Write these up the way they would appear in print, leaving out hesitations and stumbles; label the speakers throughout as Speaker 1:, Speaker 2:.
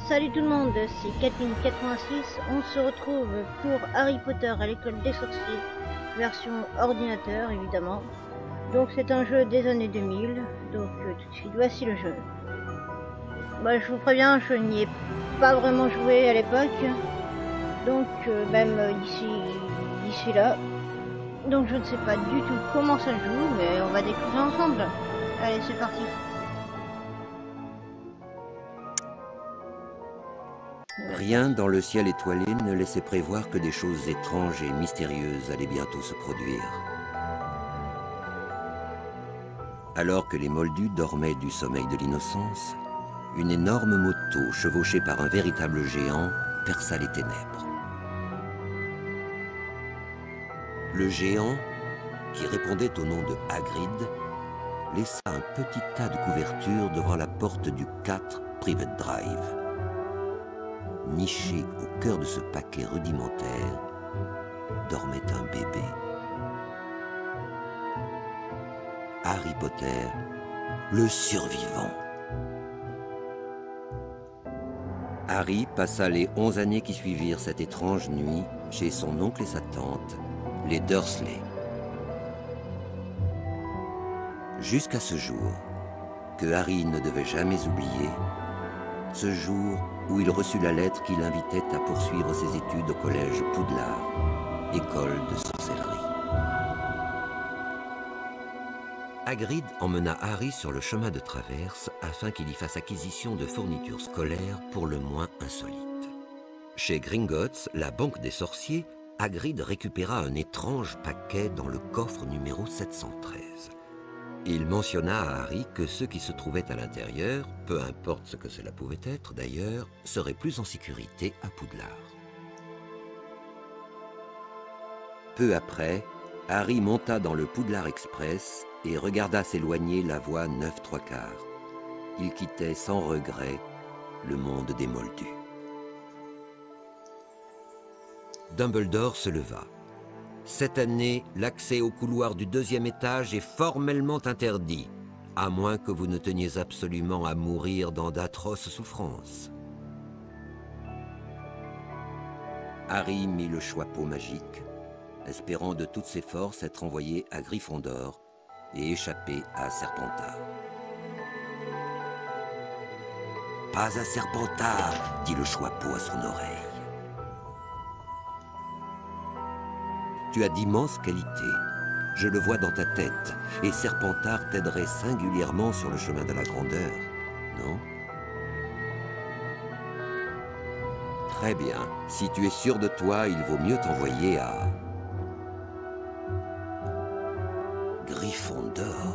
Speaker 1: Salut tout le monde, c'est Kathleen86. On se retrouve pour Harry Potter à l'école des sorciers, version ordinateur évidemment. Donc c'est un jeu des années 2000, donc tout de suite voici le jeu. Bah, je vous préviens, je n'y ai pas vraiment joué à l'époque, donc même d'ici là. Donc je ne sais pas du tout comment ça joue, mais on va découvrir ensemble. Allez, c'est parti.
Speaker 2: Rien dans le ciel étoilé ne laissait prévoir que des choses étranges et mystérieuses allaient bientôt se produire. Alors que les Moldus dormaient du sommeil de l'innocence, une énorme moto chevauchée par un véritable géant perça les ténèbres. Le géant, qui répondait au nom de Hagrid, laissa un petit tas de couverture devant la porte du 4 Private Drive. Niché au cœur de ce paquet rudimentaire, dormait un bébé. Harry Potter, le survivant. Harry passa les 11 années qui suivirent cette étrange nuit chez son oncle et sa tante, les Dursley. Jusqu'à ce jour, que Harry ne devait jamais oublier, ce jour où il reçut la lettre qui l'invitait à poursuivre ses études au collège Poudlard, école de sorcellerie. Hagrid emmena Harry sur le chemin de traverse afin qu'il y fasse acquisition de fournitures scolaires pour le moins insolites. Chez Gringotts, la banque des sorciers, Hagrid récupéra un étrange paquet dans le coffre numéro 713. Il mentionna à Harry que ceux qui se trouvaient à l'intérieur, peu importe ce que cela pouvait être d'ailleurs, seraient plus en sécurité à Poudlard. Peu après, Harry monta dans le Poudlard Express et regarda s'éloigner la voie 9 3/4. Il quittait sans regret le monde des Moldus. Dumbledore se leva. Cette année, l'accès au couloir du 2e étage est formellement interdit, à moins que vous ne teniez absolument à mourir dans d'atroces souffrances. Harry mit le choix-peau magique, espérant de toutes ses forces être envoyé à Gryffondor et échapper à Serpentard. « Pas à Serpentard !» dit le choix-peau à son oreille. Tu as d'immenses qualités, je le vois dans ta tête, et Serpentard t'aiderait singulièrement sur le chemin de la grandeur, non? Très bien, si tu es sûr de toi, il vaut mieux t'envoyer à Gryffondor.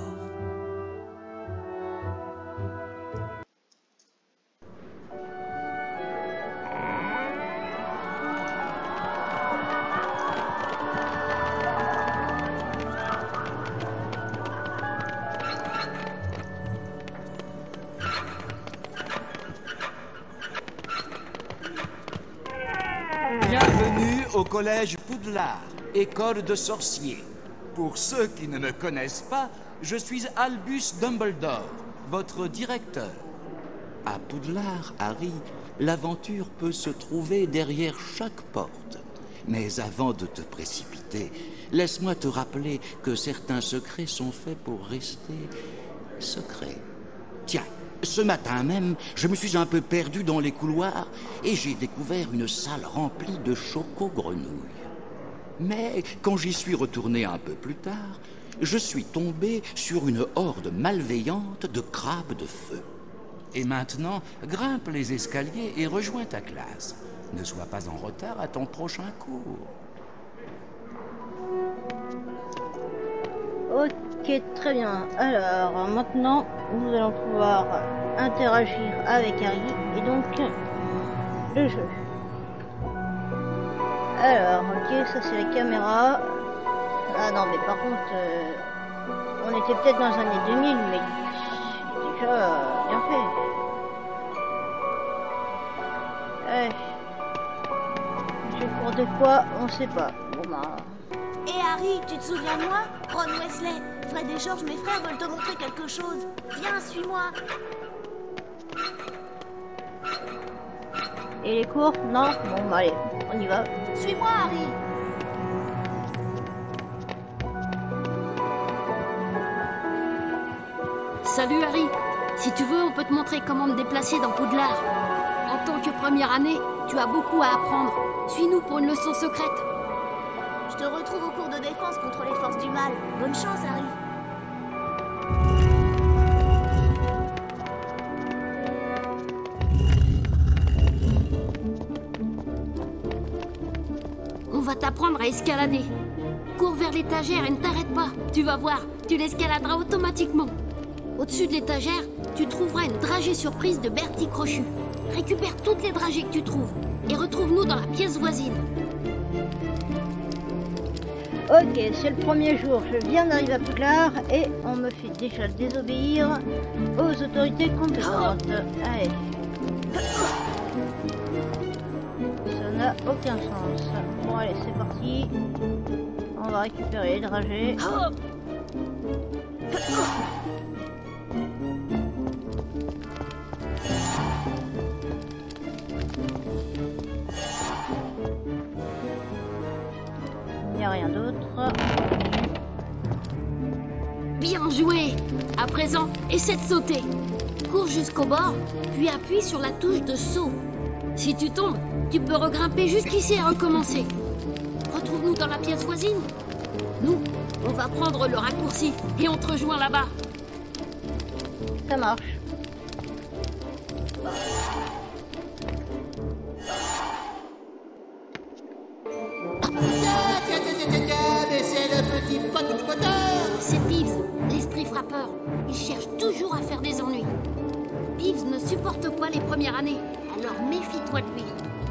Speaker 3: Bienvenue au collège Poudlard, école de sorciers. Pour ceux qui ne me connaissent pas, je suis Albus Dumbledore, votre directeur. À Poudlard, Harry, l'aventure peut se trouver derrière chaque porte. Mais avant de te précipiter, laisse-moi te rappeler que certains secrets sont faits pour rester secrets. Tiens, ce matin même, je me suis un peu perdu dans les couloirs et j'ai découvert une salle remplie de choco-grenouilles. Mais quand j'y suis retourné un peu plus tard, je suis tombé sur une horde malveillante de crabes de feu. Et maintenant, grimpe les escaliers et rejoins ta classe. Ne sois pas en retard à ton prochain cours.
Speaker 1: Ok, très bien. Alors, maintenant, nous allons pouvoir interagir avec Harry et donc le jeu. Alors, ok, ça c'est la caméra. Ah non, mais par contre, on était peut-être dans les années 2000, mais c'est déjà bien fait. Jeu pour de quoi, on sait pas. Bon bah...
Speaker 4: Hé Harry, tu te souviens de moi? Ron Weasley, Fred et George, mes frères, veulent te montrer quelque chose. Viens, suis-moi.
Speaker 1: Et les cours? Non? Bon, bah, allez, on y va.
Speaker 4: Suis-moi, Harry.
Speaker 5: Salut Harry. Si tu veux, on peut te montrer comment me déplacer dans Poudlard. En tant que première année, tu as beaucoup à apprendre. Suis-nous pour une leçon secrète.
Speaker 4: Je te retrouve au cours de défense contre les forces du mal. Bonne chance, Harry.
Speaker 5: On va t'apprendre à escalader. Cours vers l'étagère et ne t'arrête pas. Tu vas voir, tu l'escaladeras automatiquement. Au-dessus de l'étagère, tu trouveras une dragée surprise de Bertie Crochu. Récupère toutes les dragées que tu trouves et retrouve-nous dans la pièce voisine.
Speaker 1: Ok, c'est le premier jour, je viens d'arriver à Poudlard et on me fait déjà désobéir aux autorités compétentes. Allez. Ça n'a aucun sens. Bon allez, c'est parti. On va récupérer les dragées. Il n'y a rien d'autre.
Speaker 5: Bien joué! À présent, essaie de sauter. Cours jusqu'au bord, puis appuie sur la touche de saut. Si tu tombes, tu peux regrimper jusqu'ici et recommencer. Retrouve-nous dans la pièce voisine. Nous, on va prendre le raccourci et on te rejoint là-bas.
Speaker 1: Ça marche.
Speaker 6: Mais c'est le petit Potter.
Speaker 5: C'est Peeves, l'esprit frappeur. Il cherche toujours à faire des ennuis. Peeves ne supporte pas les premières années, alors méfie-toi de lui.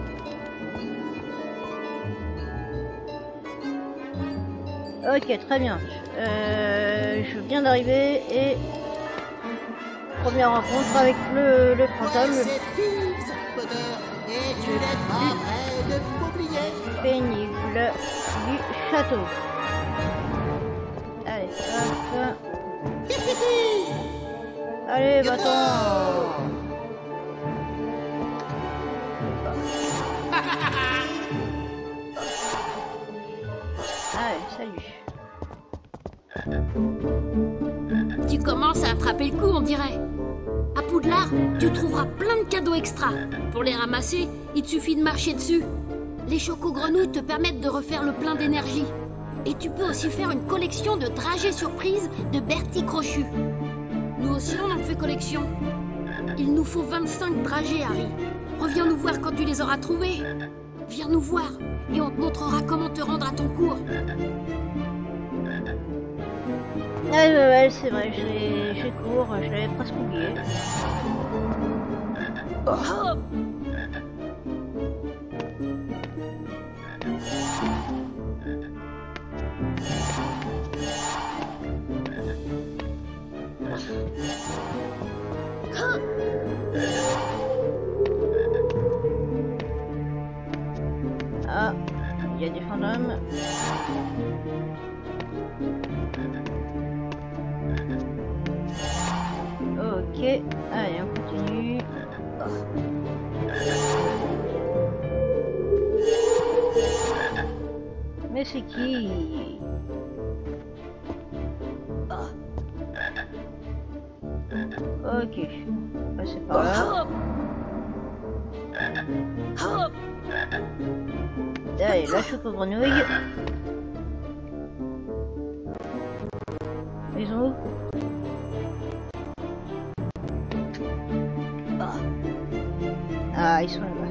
Speaker 1: Ok, très bien. Je viens d'arriver et... Première rencontre avec le fantôme.
Speaker 6: C'est Peeves, Potter. Et tu n'es pas prêt de m'oublier.
Speaker 1: Pénible du château. Allez, hop. Allez, va-t'en. Allez, salut.
Speaker 5: Tu commences à attraper le coup, on dirait. À Poudlard, tu trouveras plein de cadeaux extra. Pour les ramasser, il te suffit de marcher dessus. Les chocos-grenouilles te permettent de refaire le plein d'énergie. Et tu peux aussi faire une collection de dragées surprises de Bertie Crochu. Nous aussi, on en fait collection. Il nous faut 25 dragées, Harry. Reviens nous voir quand tu les auras trouvées. Viens nous voir et on te montrera comment te rendre à ton cours.
Speaker 1: Ouais, c'est vrai, j'ai cours, je l'avais presque oublié.
Speaker 5: Oh.
Speaker 1: Ah, il y a des fantômes. Ok, allez, on continue. Mais c'est qui? Ok, on va passer par là. Allez, la choco-grenouille. Ils sont où? Ah, ils sont là-bas.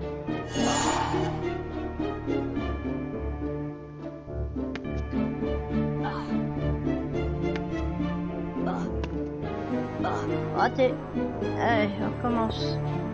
Speaker 1: Raté. Allez, on recommence.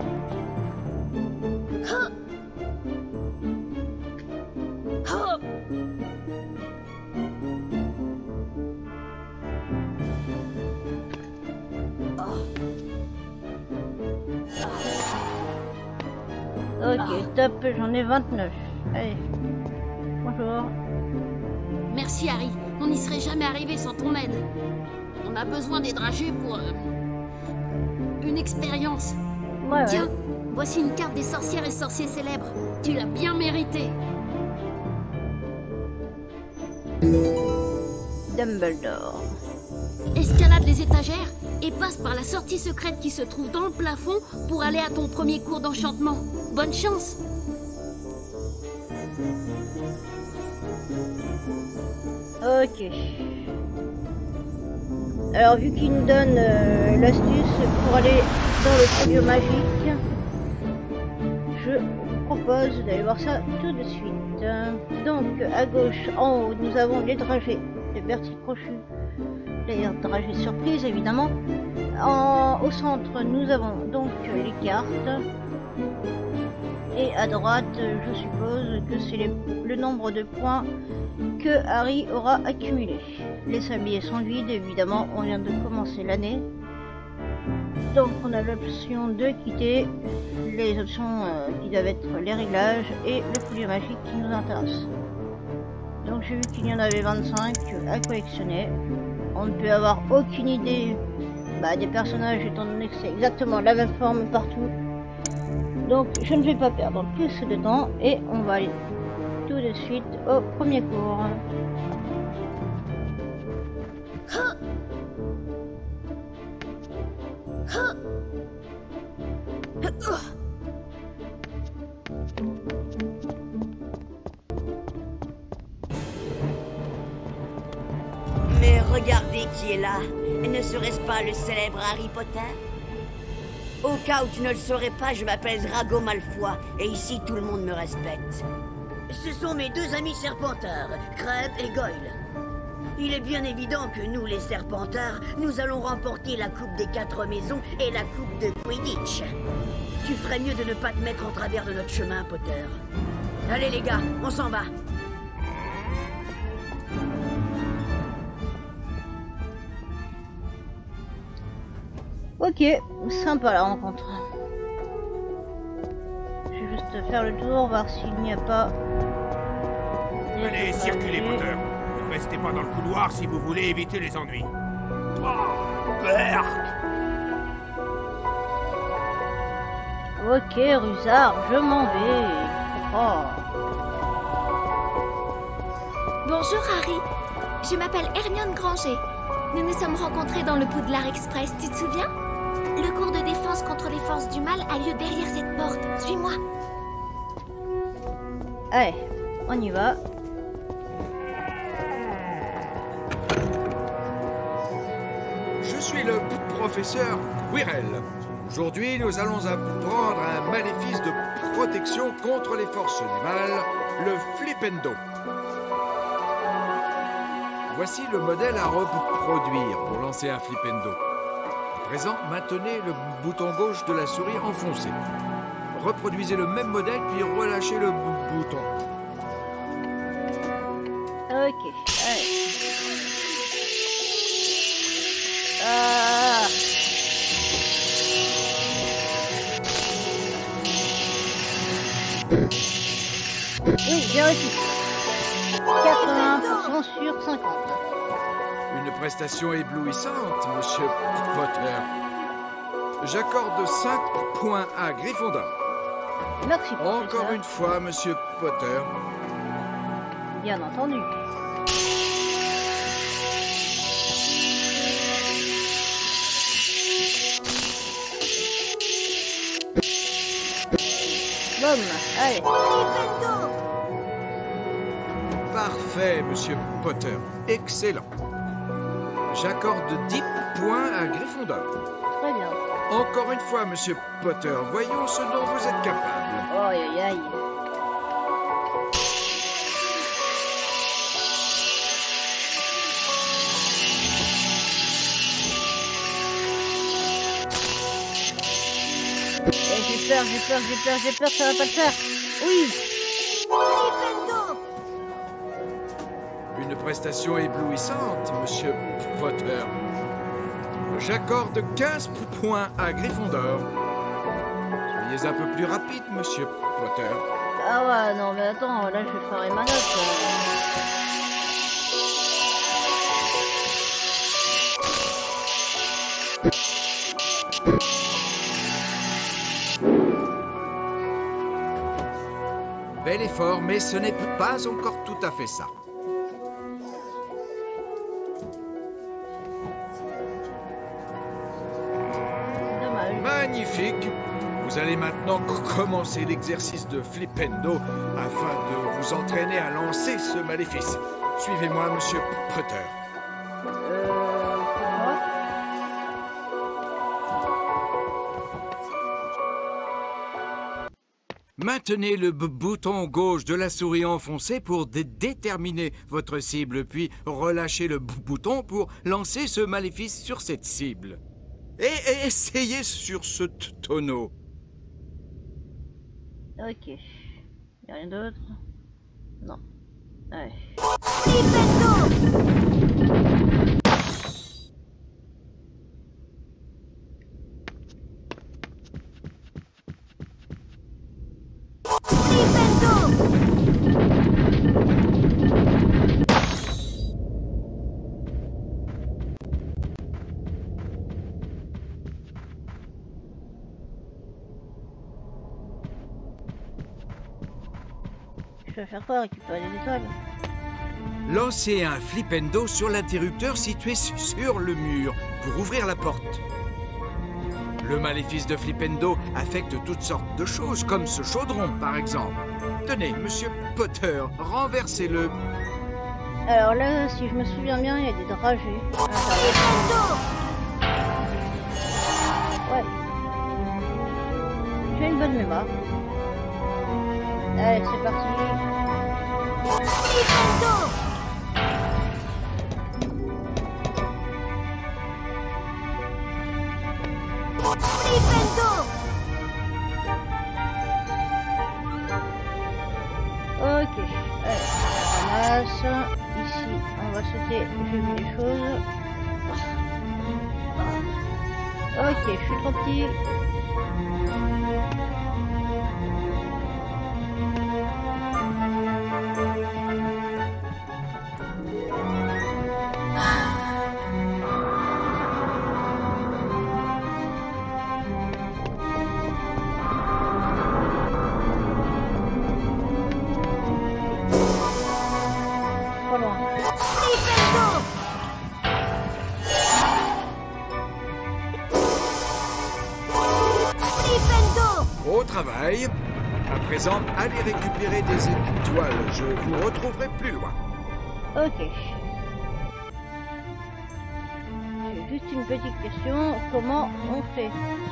Speaker 1: Ok, top, j'en ai 29. Allez. Bonjour.
Speaker 5: Merci Harry, on n'y serait jamais arrivé sans ton aide. On a besoin des dragées pour une expérience.
Speaker 1: Ouais,
Speaker 5: Tiens, Voici une carte des sorcières et sorciers célèbres. Tu l'as bien mérité.
Speaker 1: Dumbledore.
Speaker 5: Escalade les étagères et passe par la sortie secrète qui se trouve dans le plafond pour aller à ton premier cours d'enchantement. Bonne chance!
Speaker 1: Ok. Alors vu qu'il nous donne l'astuce pour aller dans le studio magique, je vous propose d'aller voir ça tout de suite. Donc à gauche, en haut, nous avons les dragées de Bertie Crochu. Les dragées surprise évidemment. Au centre, nous avons donc les cartes. Et à droite, je suppose que c'est le nombre de points que Harry aura accumulé. Les sabliers sont vides, évidemment, on vient de commencer l'année. Donc on a l'option de quitter, les options qui doivent être les réglages et le fouillis magique qui nous intéresse. Donc j'ai vu qu'il y en avait 25 à collectionner. On ne peut avoir aucune idée des personnages étant donné que c'est exactement la même forme partout. Donc je ne vais pas perdre plus de temps et on va aller tout de suite au premier cours.
Speaker 7: Mais regardez qui est là. Ne serait-ce pas le célèbre Harry Potter? Au cas où tu ne le saurais pas, je m'appelle Drago Malfoy, et ici tout le monde me respecte. Ce sont mes deux amis serpentards, Crabbe et Goyle. Il est bien évident que nous, les serpentards, nous allons remporter la Coupe des 4 maisons et la Coupe de Quidditch. Tu ferais mieux de ne pas te mettre en travers de notre chemin, Potter. Allez les gars, on s'en va.
Speaker 1: Ok, sympa la rencontre. Je vais juste faire le tour, voir s'il n'y a pas...
Speaker 8: Allez, circulez, Potter. Ne restez pas dans le couloir si vous voulez éviter les ennuis. Oh, berk.
Speaker 1: Ok, Rusard, je m'en vais. Oh.
Speaker 9: Bonjour, Harry. Je m'appelle Hermione Granger. Nous nous sommes rencontrés dans le Poudlard Express, tu te souviens? Le cours de défense contre les forces du mal a lieu derrière cette porte. Suis-moi.
Speaker 1: Allez, on y va.
Speaker 10: Je suis le professeur Quirrell. Aujourd'hui, nous allons apprendre un maléfice de protection contre les forces du mal, le Flipendo. Voici le modèle à reproduire pour lancer un Flipendo. À présent, maintenez le bouton gauche de la souris enfoncé. Reproduisez le même modèle, puis relâchez le bouton.
Speaker 1: Ok, allez. Ah. Oui, j'ai réussi. 81% sur 50.
Speaker 10: Une prestation éblouissante, monsieur Potter. J'accorde 5 points à Gryffondor.
Speaker 1: Merci, professeur.
Speaker 10: Encore une fois, monsieur Potter.
Speaker 1: Bien entendu. Boum, allez.
Speaker 10: Parfait, monsieur Potter. Excellent. J'accorde 10 points à Gryffondor.
Speaker 1: Très bien.
Speaker 10: Encore une fois, monsieur Potter, voyons ce dont vous êtes capable.
Speaker 1: Aïe, aïe, aïe. J'ai peur, ça va pas le faire. Oui.
Speaker 10: Une prestation éblouissante, monsieur Potter. J'accorde 15 points à Gryffondor. Soyez un peu plus rapide, monsieur Potter.
Speaker 1: Ah ouais, non mais attends, là je ferai ma note.
Speaker 10: Bel effort, mais ce n'est pas encore tout à fait ça.
Speaker 1: Dommage.
Speaker 10: Magnifique. Vous allez maintenant commencer l'exercice de Flipendo afin de vous entraîner à lancer ce maléfice. Suivez-moi, Monsieur Potter.
Speaker 1: Pourquoi?
Speaker 10: Maintenez le bouton gauche de la souris enfoncé pour déterminer votre cible, puis relâchez le bouton pour lancer ce maléfice sur cette cible. Et essayez sur ce tonneau.
Speaker 1: Ok. Y'a rien d'autre? Non. Ouais. Je vais faire quoi? Récupérer les étoiles?
Speaker 10: Lancez un Flipendo sur l'interrupteur situé sur le mur pour ouvrir la porte. Le maléfice de Flipendo affecte toutes sortes de choses, comme ce chaudron par exemple. Tenez, Monsieur Potter, renversez-le.
Speaker 1: Alors là, si je me souviens bien, il y a des dragées. Ouais. J'ai une bonne mémoire. Allez, c'est parti. Ok, allez, on ramasse. Ici, on va sauter, j'ai vu les choses. Ok, je suis trop petit.
Speaker 10: Au travail. À présent, allez récupérer des étoiles. Je vous retrouverai plus loin.
Speaker 1: Ok. J'ai juste une petite question. Comment on fait?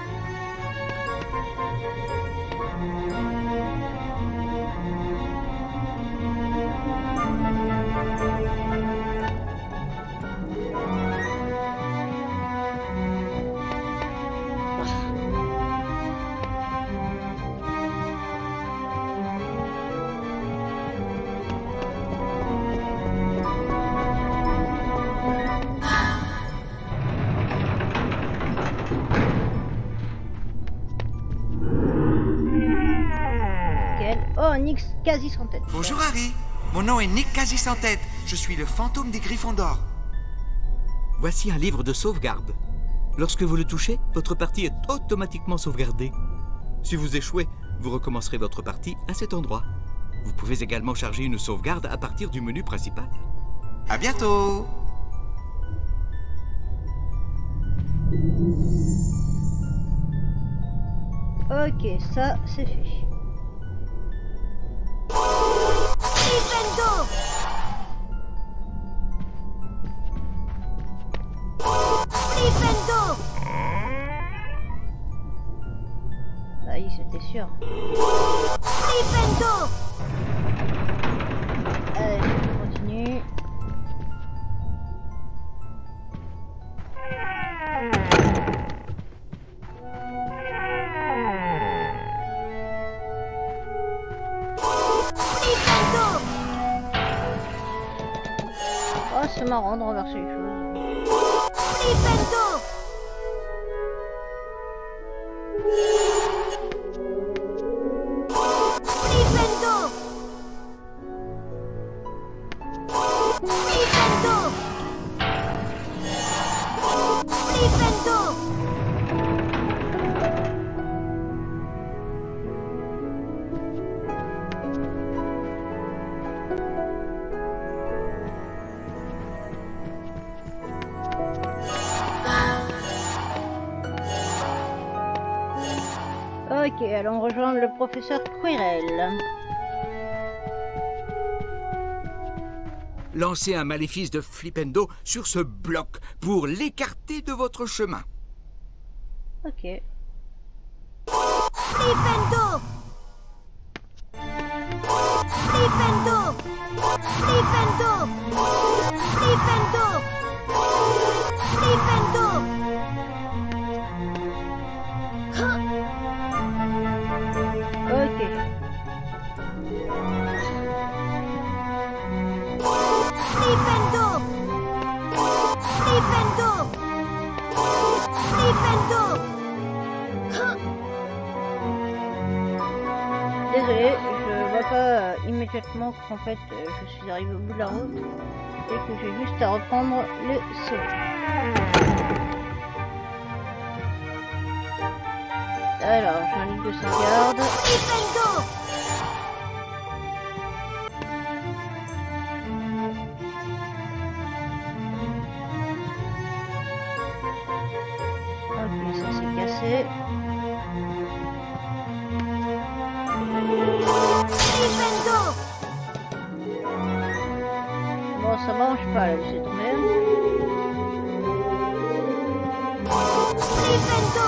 Speaker 1: Oh, Nick quasi sans tête.
Speaker 11: Bonjour Harry, mon nom est Nick quasi sans tête. Je suis le fantôme des Griffons d'Or.
Speaker 12: Voici un livre de sauvegarde. Lorsque vous le touchez, votre partie est automatiquement sauvegardée. Si vous échouez, vous recommencerez votre partie à cet endroit. Vous pouvez également charger une sauvegarde à partir du menu principal.
Speaker 11: À bientôt.
Speaker 1: Ok, ça c'est fait.
Speaker 4: Flipendo! Flipendo!
Speaker 1: Bah oui, c'était sûr.
Speaker 4: Flipendo!
Speaker 1: Allez, je continue. Oh, c'est marrant de renverser les choses.
Speaker 4: Flipendo! Flipendo! Flipendo! Flipendo!
Speaker 1: Ok, allons rejoindre le professeur Quirrell.
Speaker 10: Lancez un maléfice de Flipendo sur ce bloc pour l'écarter de votre chemin.
Speaker 1: Ok.
Speaker 4: Flipendo! Flipendo! Flipendo! Flipendo! Flipendo!
Speaker 1: Ok.
Speaker 4: Flipendo! Flipendo! Flipendo!
Speaker 1: Désolé, je vois pas immédiatement qu'en fait je suis arrivé au bout de la route et que j'ai juste à reprendre le saut. Alors, j'ai un livre de sauvegarde.
Speaker 4: Flipendo!
Speaker 1: Ok, ça c'est cassé.
Speaker 4: Flipendo!
Speaker 1: Bon, ça marche pas là, laissez tomber.
Speaker 4: Flipendo!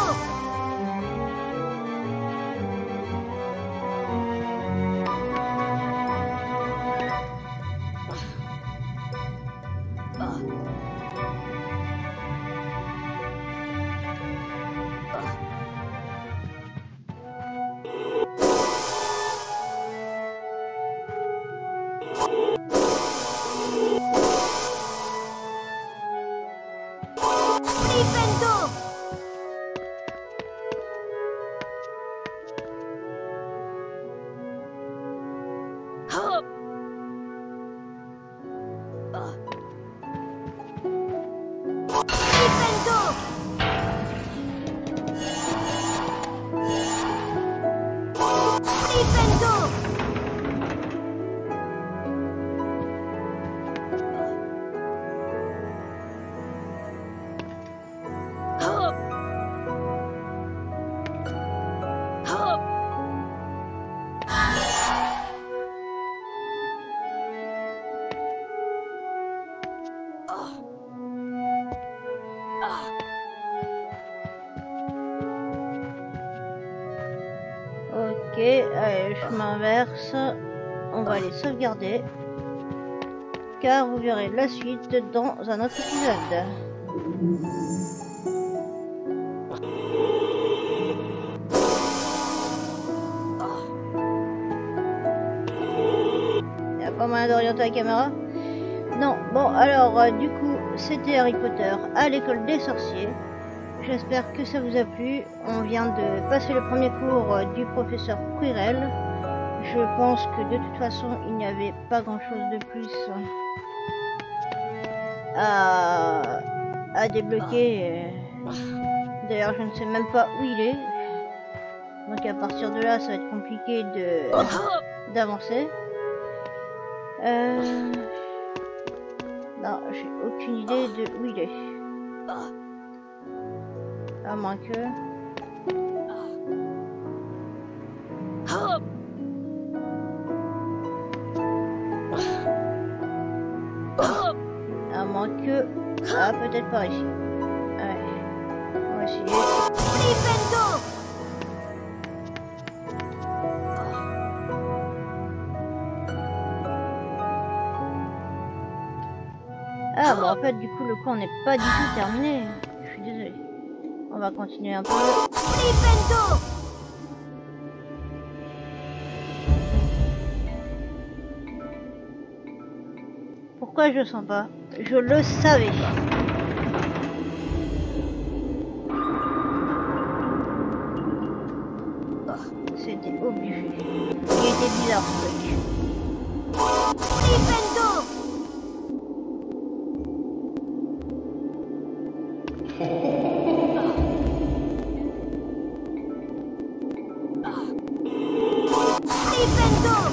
Speaker 4: Flipendo! Flipendo! Flipendo!
Speaker 1: Ok, allez, je m'inverse. On va les sauvegarder. Car vous verrez la suite dans un autre épisode. Y'a pas moyen d'orienter la caméra? Non, bon alors du coup c'était Harry Potter à l'école des sorciers. J'espère que ça vous a plu. On vient de passer le premier cours du professeur Quirrell. Je pense que de toute façon il n'y avait pas grand chose de plus à débloquer. D'ailleurs je ne sais même pas où il est. Donc à partir de là ça va être compliqué d'avancer. Non, j'ai aucune idée de où il est. À moins que... À moins que... Ah, peut-être par ici. Allez, on va essayer.
Speaker 4: Flipendo!
Speaker 1: Ah, bon, en fait, du coup, le cours n'est pas du tout terminé. Je suis désolé. On va continuer un peu.
Speaker 4: Flipendo!
Speaker 1: Pourquoi je le sens pas? Je le savais. C'était obligé. Il était bizarre ce truc.
Speaker 4: Flipendo! Flipendo!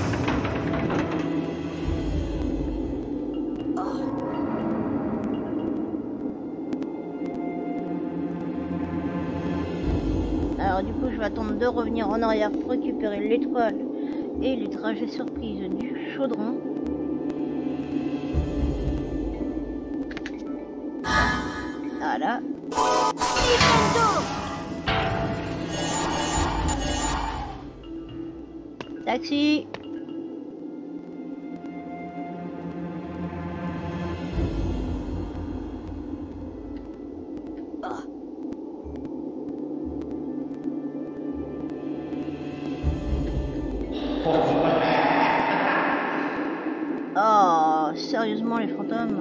Speaker 1: Alors Alors du coup, je vais attendre de revenir en arrière pour récupérer l'étoile et les trajets surprises du chaudron. Voilà. Taxi. Oh, sérieusement les fantômes.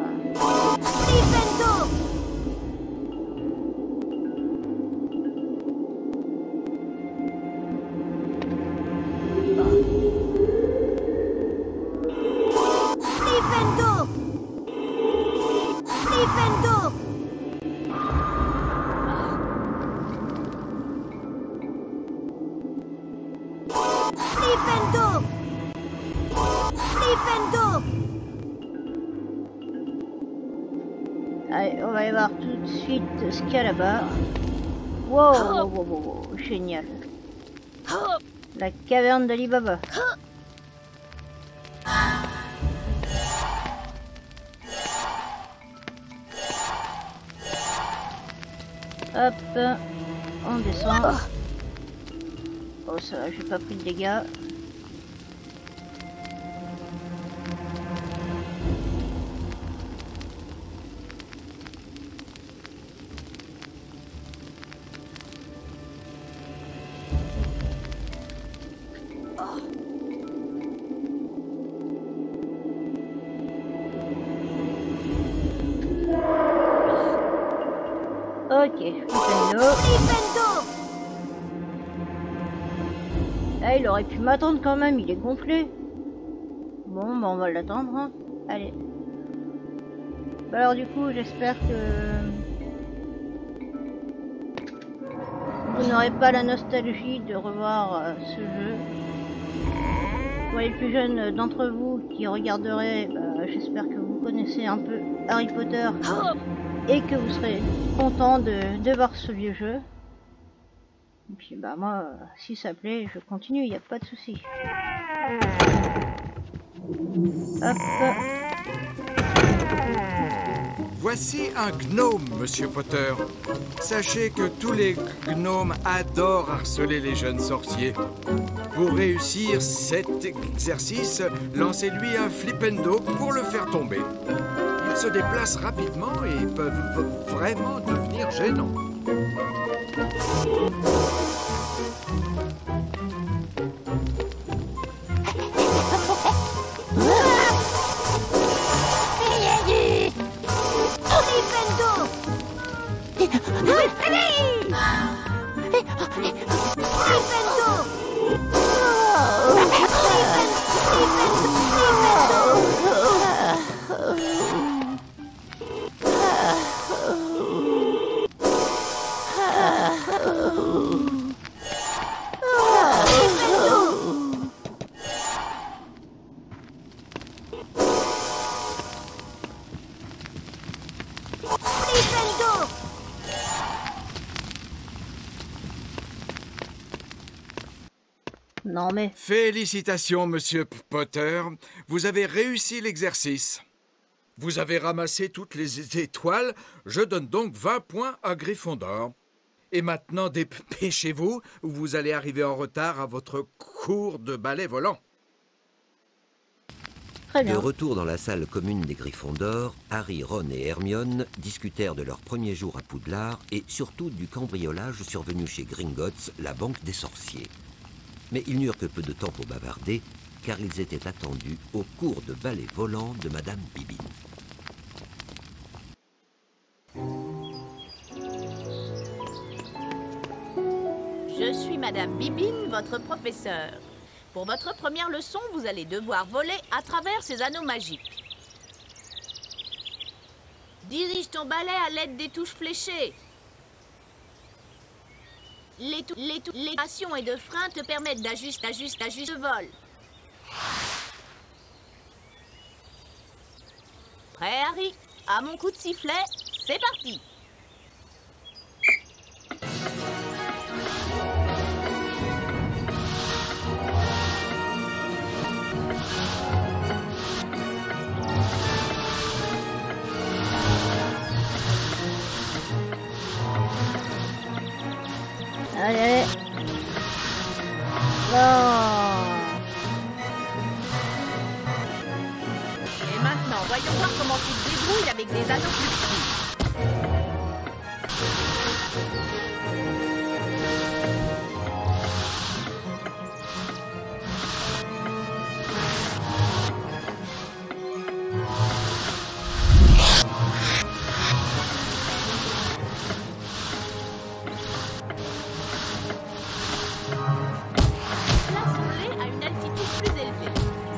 Speaker 1: Allez, on va aller voir tout de suite ce qu'il y a là-bas. Wow, wow, wow, wow, génial. La caverne d'Ali Baba. Hop, on descend. Oh ça va, j'ai pas pris de dégâts. Ok, Flipendo. Ah, il aurait pu m'attendre quand même, il est gonflé. Bon, bah on va l'attendre. Hein. Allez. Bah alors du coup, j'espère que vous n'aurez pas la nostalgie de revoir ce jeu. Pour les plus jeunes d'entre vous qui regarderaient, bah, j'espère que vous connaissez un peu Harry Potter. Et que vous serez content de voir ce vieux jeu. Et puis bah moi, si ça plaît, je continue, il n'y a pas de souci. Hop.
Speaker 10: Voici un gnome, Monsieur Potter. Sachez que tous les gnomes adorent harceler les jeunes sorciers. Pour réussir cet exercice, lancez-lui un flipendo pour le faire tomber. Ils se déplacent rapidement et peuvent vraiment devenir gênants.
Speaker 1: Non mais...
Speaker 10: Félicitations, Monsieur Potter. Vous avez réussi l'exercice. Vous avez ramassé toutes les étoiles. Je donne donc 20 points à Gryffondor. Et maintenant, dépêchez-vous, ou vous allez arriver en retard à votre cours de ballet volant.
Speaker 1: Très bien.
Speaker 2: De retour dans la salle commune des Gryffondor, Harry, Ron et Hermione discutèrent de leur premier jour à Poudlard et surtout du cambriolage survenu chez Gringotts, la banque des sorciers. Mais ils n'eurent que peu de temps pour bavarder, car ils étaient attendus au cours de ballet volant de Madame Bibine.
Speaker 13: Je suis Madame Bibine, votre professeure. Pour votre première leçon, vous allez devoir voler à travers ces anneaux magiques. Dirige ton balai à l'aide des touches fléchées. Les actions et de frein te permettent d'ajuster le vol. Prêt, Harry? À mon coup de sifflet, c'est parti!
Speaker 1: Allez, allez. Non.
Speaker 13: Et maintenant, voyons voir comment tu te débrouilles avec des anneaux plus petits. Plaçons-les à une altitude plus élevée.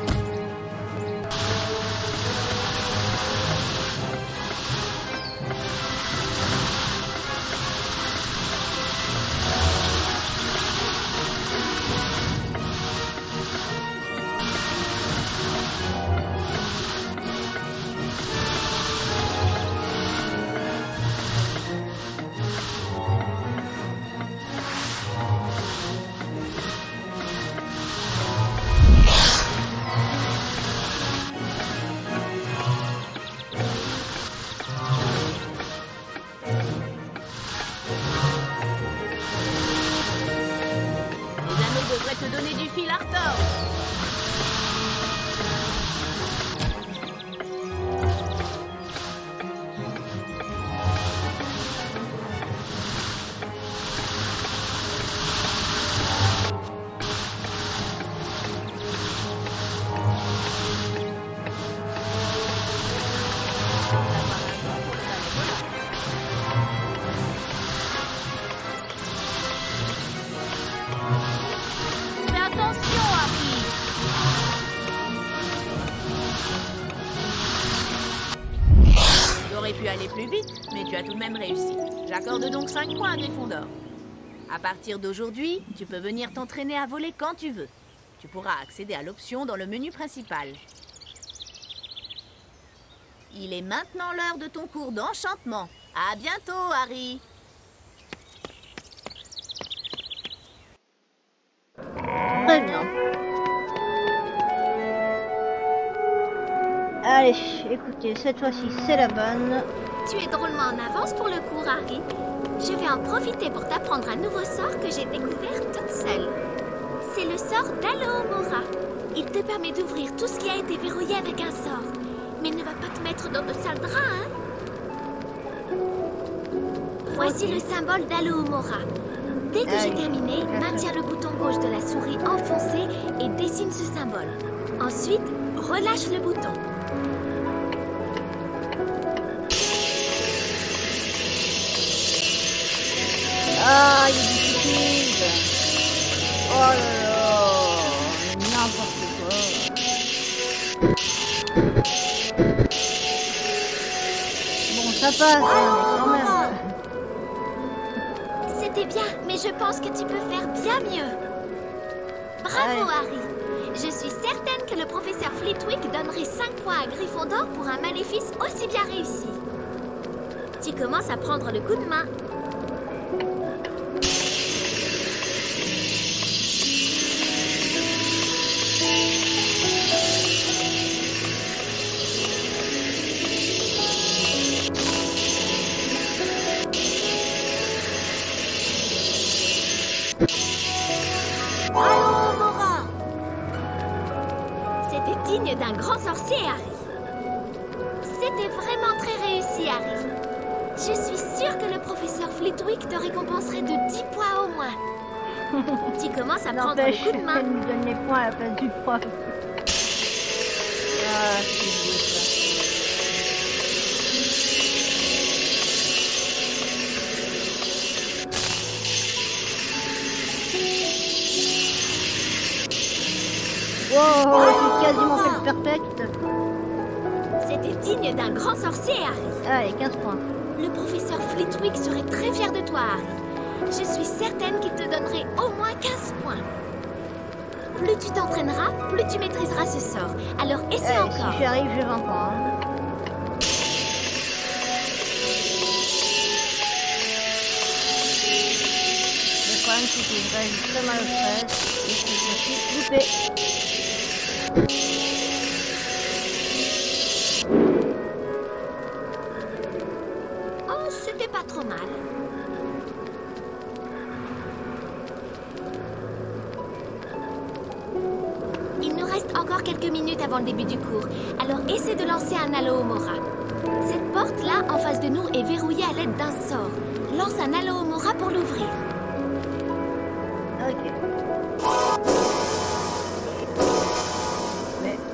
Speaker 13: Les anneaux devraient te donner du fil à retordre. Fais attention, Harry. Tu aurais pu aller plus vite, mais tu as tout de même réussi. J'accorde donc 5 points à Gryffondor. À partir d'aujourd'hui, tu peux venir t'entraîner à voler quand tu veux. Tu pourras accéder à l'option dans le menu principal. Il est maintenant l'heure de ton cours d'enchantement. À bientôt, Harry.
Speaker 1: Très bien. Allez, écoutez, cette fois-ci c'est la bonne.
Speaker 9: Tu es drôlement en avance pour le cours, Harry. Je vais en profiter pour t'apprendre un nouveau sort que j'ai découvert toute seule. C'est le sort d'Alohomora. Il te permet d'ouvrir tout ce qui a été verrouillé avec un sort. Mais ne va pas te mettre dans de sales draps, hein? Voici le symbole d'Alohomora. Dès que j'ai terminé, maintiens le bouton gauche de la souris enfoncé et dessine ce symbole. Ensuite, relâche le bouton.
Speaker 1: Ah, il est difficile. Oh là là, n'importe quoi. Bon, ça passe, mais quand même.
Speaker 9: C'était bien, mais je pense que tu peux faire bien mieux. Bravo, Harry. Je suis certaine que le professeur Flitwick donnerait 5 points à Gryffondor pour un maléfice aussi bien réussi. Tu commences à prendre le coup de main. C'était digne d'un grand sorcier, Harry. C'était vraiment très réussi, Harry. Je suis sûre que le professeur Flitwick te récompenserait de 10 points au moins. Tu commences à prendre le coup de main.
Speaker 1: Elle nous donne les points à la place du prof. Ah, c'est beau ça. Wow, c'est quasiment fait le perfect.
Speaker 9: C'était digne d'un grand sorcier, Harry.
Speaker 1: Allez, 15 points.
Speaker 9: Le professeur Flitwick serait très fier de toi, Harry. Je suis certaine qu'il te donnerait au moins 15 points. Plus tu t'entraîneras, plus tu maîtriseras ce sort. Alors essaie encore.
Speaker 1: Si j'y arrive, j'ai 20 points. Hein. Le problème, c'est que je réagis très mal au stress et que je me suis loupé.
Speaker 9: Oh, c'était pas trop mal. encore quelques minutes avant le début du cours. Alors essaie de lancer un Alohomora. Cette porte-là, en face de nous, est verrouillée à l'aide d'un sort. Lance un Alohomora pour l'ouvrir.
Speaker 1: Ok. Mais...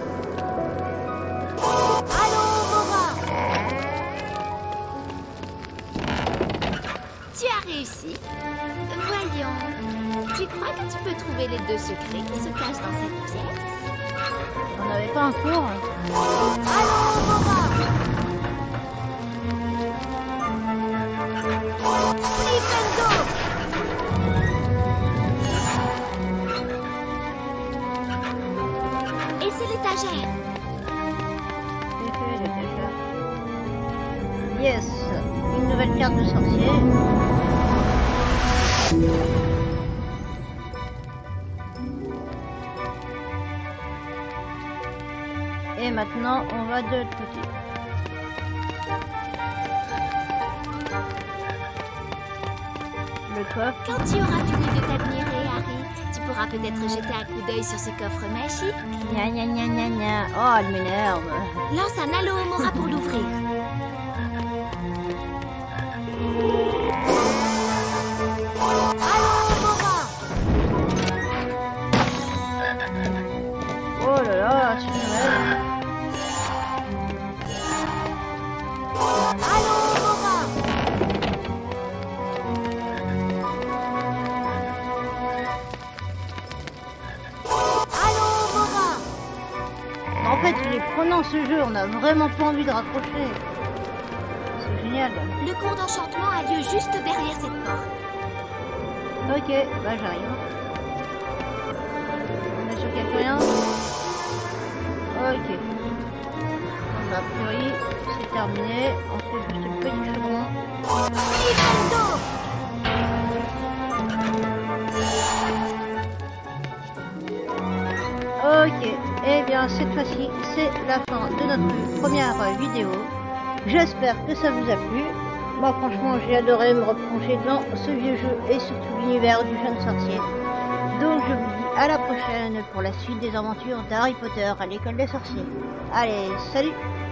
Speaker 9: Alohomora! Tu as réussi. Voyons. Tu crois que tu peux trouver les 2 secrets qui se cachent dans cette pièce?
Speaker 1: On n'avait pas un cours.
Speaker 9: Alohomora! Flipendo! Et c'est l'étagère.
Speaker 1: Yes, une nouvelle carte de sorcier. Et maintenant, on va de l'autre côté. Le coffre.
Speaker 9: Quand tu auras fini de t'admirer, Harry, tu pourras peut-être jeter un coup d'œil sur ce coffre magique.
Speaker 1: Gna gna gna gna gna. Oh, elle m'énerve.
Speaker 9: Lance un Alohomora pour l'ouvrir. Alohomora!
Speaker 1: Oh là là, c'est une
Speaker 9: Alohomora! Alohomora!
Speaker 1: En fait, il est prenant ce jeu, on a vraiment pas envie de raccrocher. C'est génial.
Speaker 9: Le cours d'enchantement a lieu juste derrière cette porte.
Speaker 1: Ok, bah j'arrive. On est sur quelque rien. Ok. Donc, a priori, c'est terminé. On fait juste le petit chaudron.
Speaker 9: Flipendo!
Speaker 1: Ok, et bien cette fois-ci, c'est la fin de notre première vidéo. J'espère que ça vous a plu. Moi franchement, j'ai adoré me replonger dans ce vieux jeu et surtout l'univers du jeune sorcier. Donc je vous dis à la prochaine pour la suite des aventures d'Harry Potter à l'école des sorciers. Allez, salut!